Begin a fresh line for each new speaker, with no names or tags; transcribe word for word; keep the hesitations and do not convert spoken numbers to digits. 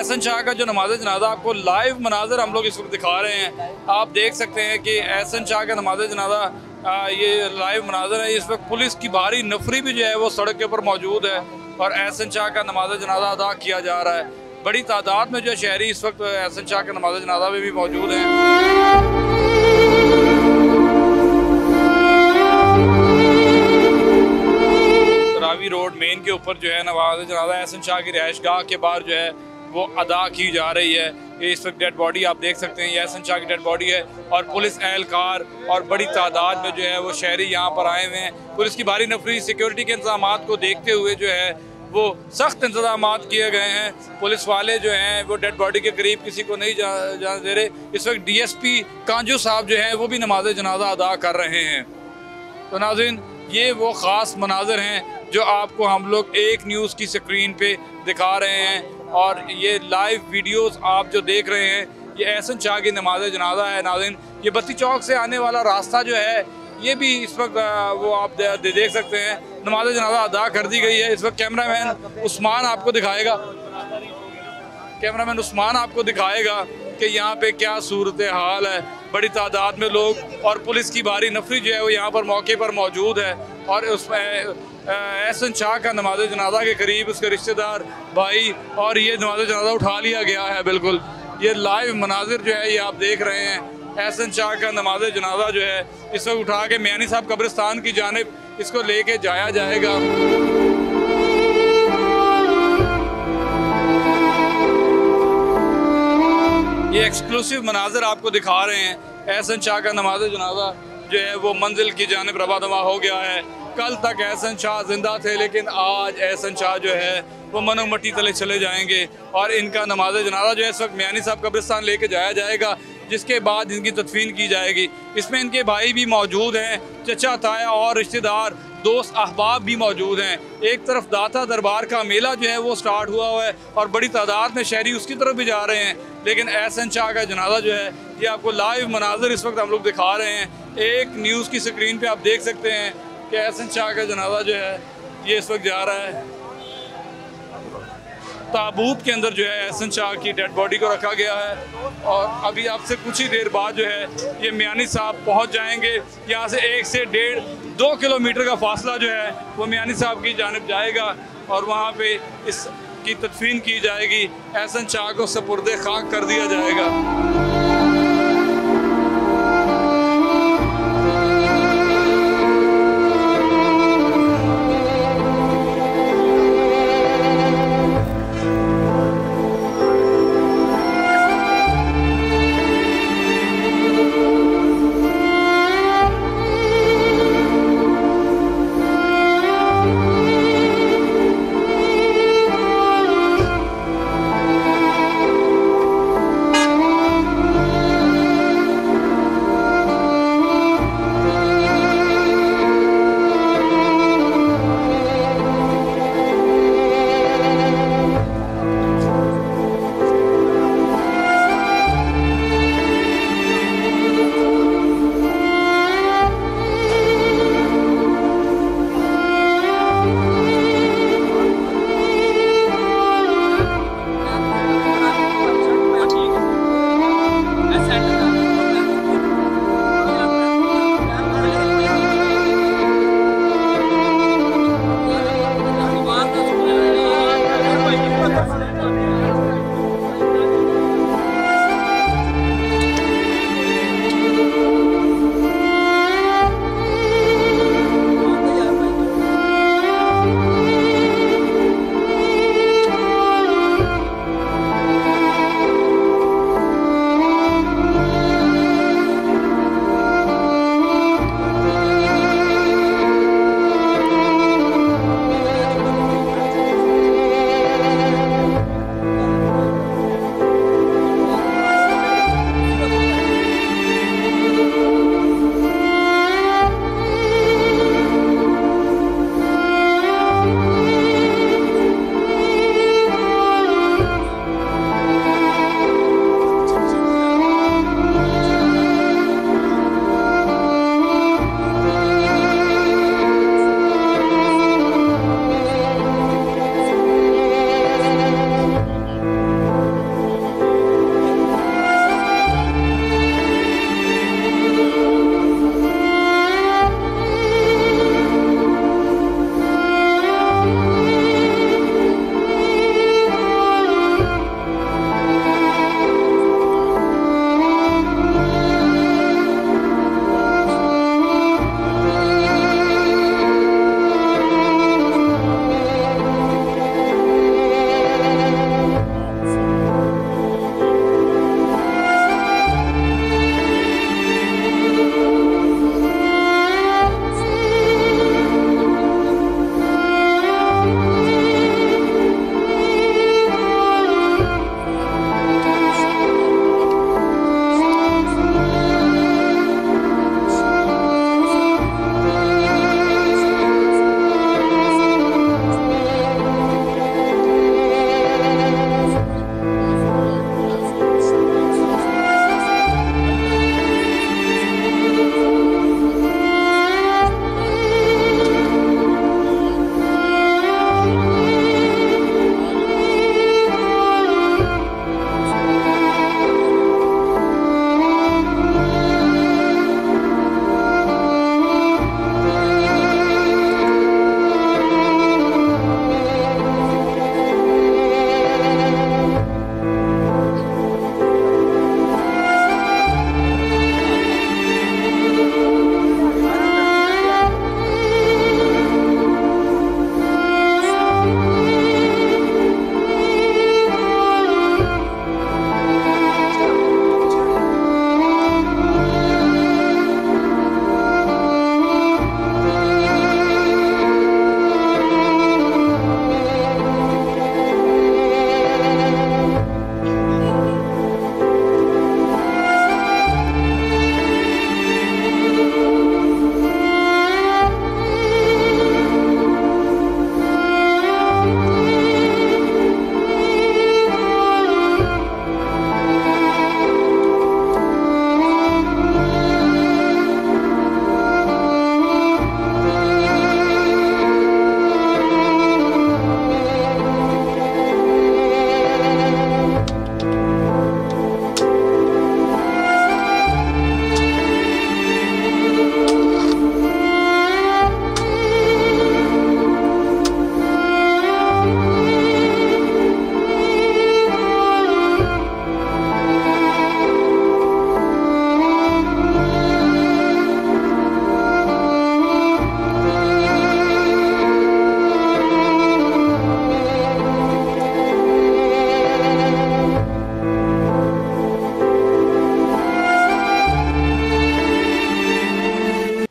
एहसन शाह का जो नमाज जनाजा आपको लाइव मनाजर हम लोग इस वक्त दिखा रहे हैं। आप देख सकते हैं कि एहसन शाह का नमाज जनाजा ये लाइव मनाजर है। इस वक्त पुलिस की भारी नफरी भी जो है वो सड़क के ऊपर मौजूद है और एहसन शाह का नमाज जनाजा अदा किया जा रहा है। बड़ी तादाद में जो शहरी इस वक्त एहसन शाह का नमाज जनाजा में भी मौजूद हैं। रावी रोड मेन के ऊपर जो है नमाज जनाजा एहसन शाह की रिहाइश गाह के बाहर जो है वो अदा की जा रही है। ये इस वक्त डेड बॉडी आप देख सकते हैं, ये एहसन शाह की डेड बॉडी है और पुलिस एहलकार और बड़ी तादाद में जो है वो शहरी यहाँ पर आए हुए हैं। पुलिस की भारी नफरी सिक्योरिटी के इंतजाम को देखते हुए जो है वो सख्त इंतजाम किए गए हैं। पुलिस वाले जो हैं वो डेड बॉडी के करीब किसी को नहीं जा, जाने दे रहे। इस वक्त डी एस पी कांजू साहब जो हैं वो भी नमाज जनाजा अदा कर रहे हैं। तो नाज़रीन, ये वो ख़ास मनाजर हैं जो आपको हम लोग एक न्यूज़ की स्क्रीन पे दिखा रहे हैं और ये लाइव वीडियोस आप जो देख रहे हैं ये एहसन शाह की नमाज जनाजा है। नाज़रीन, ये बत्ती चौक से आने वाला रास्ता जो है ये भी इस वक्त वो आप दे, दे, देख सकते हैं नमाज जनाजा अदा कर दी गई है। इस वक्त कैमरामैन उस्मान आपको दिखाएगा कैमरामैन उस्मान आपको दिखाएगा कि यहाँ पे क्या सूरत हाल है। बड़ी तादाद में लोग और पुलिस की भारी नफरी जो है वो यहाँ पर मौके पर मौजूद है और उसमें एहसन शाह का नमाज जनाजा के करीब उसके रिश्तेदार भाई और ये नमाज जनाजा उठा लिया गया है। बिल्कुल ये लाइव मनाजिर जो है ये आप देख रहे हैं। एहसन शाह का नमाज जनाजा जो है इस वक्त उठा के मियानी साहब कब्रिस्तान की जानिब इसको लेके जाया जाएगा। ये एक्सक्लूसिव मनाजर आपको दिखा रहे हैं। एहसन शाह का नमाज जनाजा जो है वो मंजिल की जानिब रवा दवा हो गया है। कल तक एहसन शाह जिंदा थे लेकिन आज एहसन शाह जो है वो मनो मट्टी तले चले जाएंगे और इनका नमाज जनाजा जो है इस वक्त मियानी साहब कब्रिस्तान लेके जाया जाएगा, जिसके बाद इनकी तदफीन की जाएगी। इसमें इनके भाई भी मौजूद हैं, चचा ताया और रिश्तेदार दोस्त अहबाब भी मौजूद हैं। एक तरफ दाता दरबार का मेला जो है वो स्टार्ट हुआ हुआ है और बड़ी तादाद में शहरी उसकी तरफ भी जा रहे हैं। लेकिन एहसन शाह का जनाजा जो है ये आपको लाइव मनाजर इस वक्त हम लोग दिखा रहे हैं। एक न्यूज़ की स्क्रीन पे आप देख सकते हैं कि एहसन शाह का जनाजा जो है ये इस वक्त जा रहा है। ताबूत के अंदर जो है एहसन शाह की डेड बॉडी को रखा गया है और अभी आपसे कुछ ही देर बाद जो है ये मियानी साहब पहुंच जाएंगे। यहाँ से एक से डेढ़ दो किलोमीटर का फासला जो है वो मियानी साहब की जानिब जाएगा और वहाँ पे इसकी तदफीन की जाएगी। एहसन शाह को सपुर्दे खाक कर दिया जाएगा।